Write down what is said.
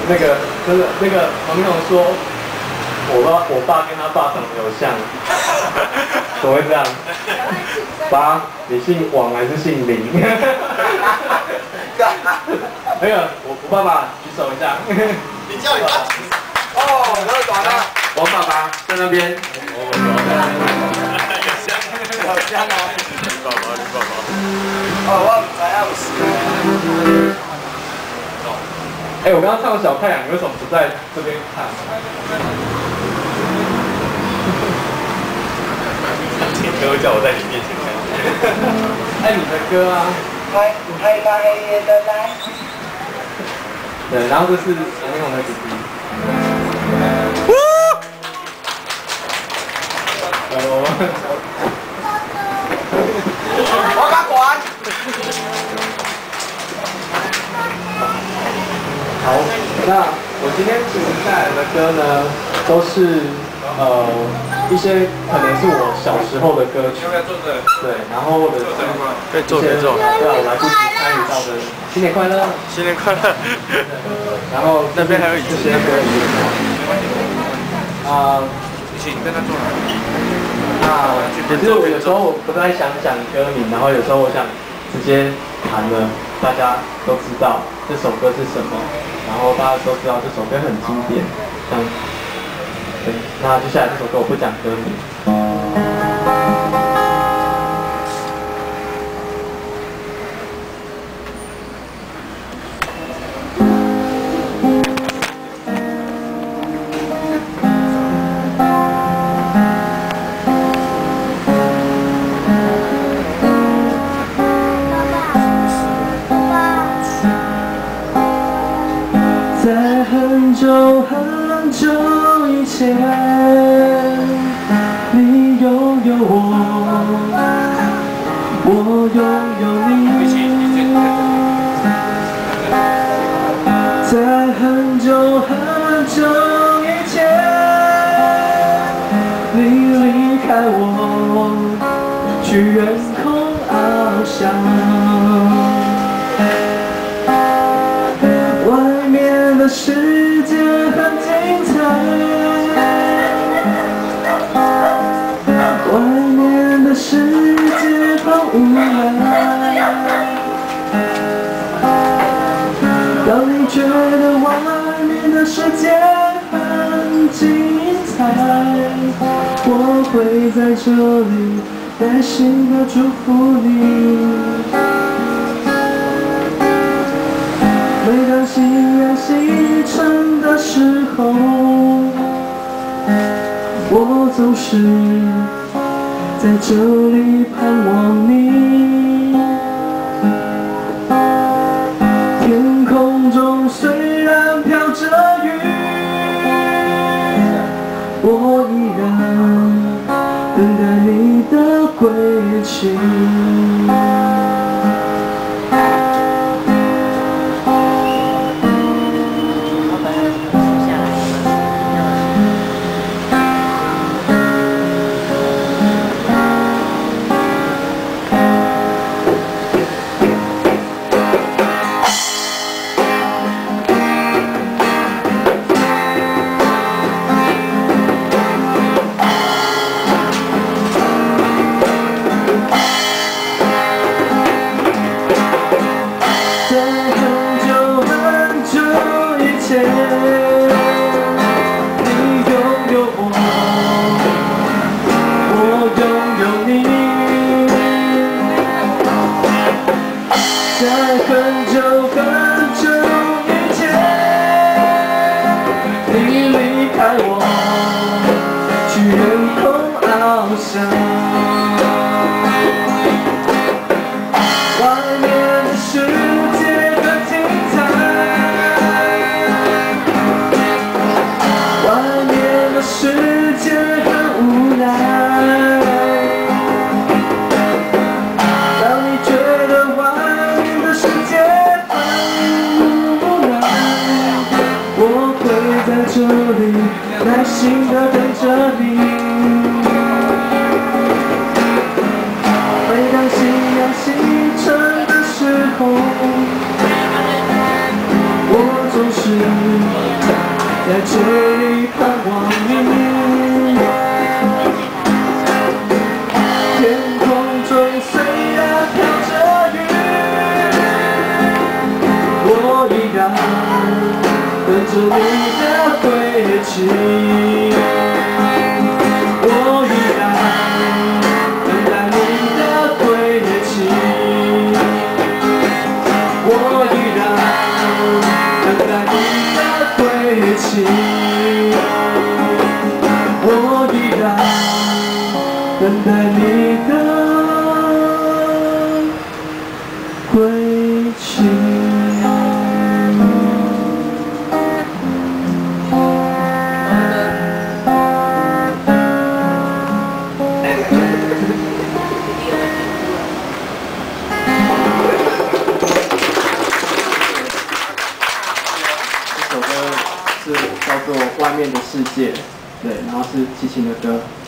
那个真的那个王力宏说，我爸跟他爸长得有像，怎么会这样？爸，你姓王还是姓林？那个我爸爸举手一下。 你叫你爸举手。哦，那个短了。 王爸爸在那边。 好香哦！你爸爸。哦，我唔知啊，有事。 哎，我刚刚唱《小太阳》，你为什么不在这边看？你都叫我在你面前看。哎，你的歌啊。 黑白黑夜的来。 对，然后这是王力宏的弟弟。 我敢管。 好，那我今天请带来的歌呢，都是一些可能是我小时候的歌曲，对，然后或者是一些对我来不及参与到的新年快乐， 新年快乐。 然后那边还有这些歌曲请跟他坐。 其实我有时候不太想讲歌名，然后有时候我想直接弹了，大家都知道这首歌是什么，然后大家都知道这首歌很经典，这样。对，那接下来这首歌我不讲歌名。在很久很久以前，你拥有我，我拥有你。在很久很久以前，你离开我，去远空翱翔。世界很精彩，外面的世界很无奈。当你觉得外面的世界很精彩，我会在这里耐心地祝福你。每当夕阳西沉的时候，我总是在这里盼望你。天空中虽然飘着雨，我依然等待你的归期。耐心地等着你。每当夕阳西沉的时候，我总是在这里盼望你。天空中虽然飘着雨，我依然等着你的归期。我依然等待你的归期。我依然等待你的归期。我依然等待你的归期。这首歌是叫做《外面的世界》，对，然后是齐秦的歌。